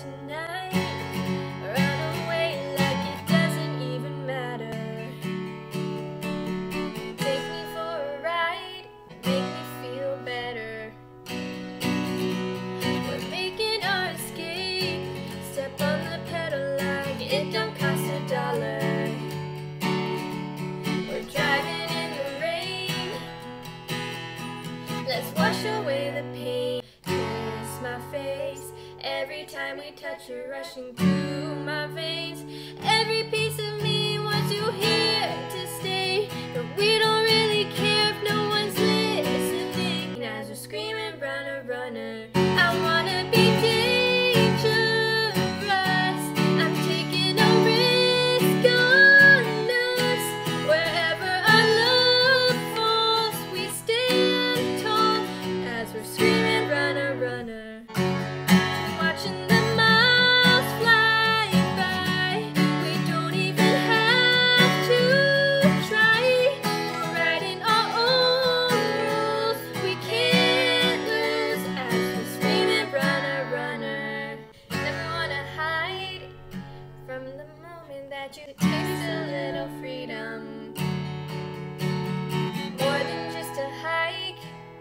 tonight. Run away like it doesn't even matter. Take me for a ride, make me feel better. We're making our escape. Step on the pedal like it don't cost $1. We're driving in the rain. Let's wash away the pain. Kiss my face. Every time we touch you, rushing through my veins. Every piece of me wants you here to stay, but we don't really care if no one's listening. As we're screaming, runner, runner, I wanna be dangerous. I'm taking a risk on us. Wherever our love falls, we stand tall. As we're screaming, runner, runner. Watching the miles fly by, we don't even have to try. We're writing our own rules, we can't lose. As we're screaming, runner, runner. Never wanna hide from the moment that you taste a little freedom. More than just a hike,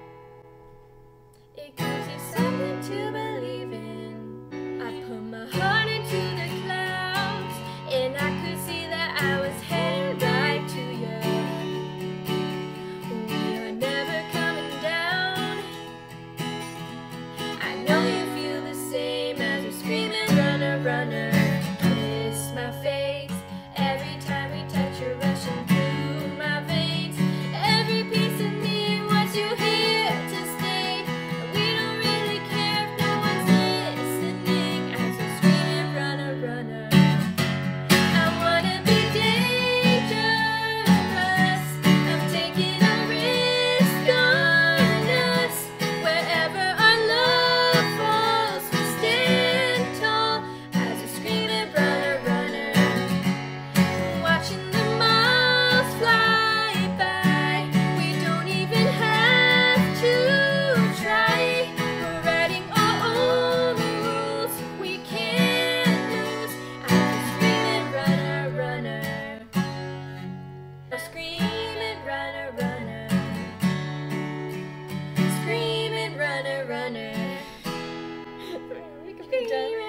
it gives you something to believe in. Put my heart into the clouds, and I could see that I was heading right to you. We are never coming down. I know you feel the same as we're screaming, runner, runner. Kiss my face. Every time we touch, you're rushing through my veins. Every piece of me wants you here to stay. We don't really care if no one's listening. As we're screaming, runner, runner. I wanna be dangerous. I'm taking a risk on us. Wherever our love falls, we stand tall. As we're screaming, runner, runner. Watching the miles fly by, we don't even have to try. We're writing our own rules, we can't lose. I'm screaming, runner, runner. I'm screaming, runner, runner. Screaming, runner, runner. We could be done.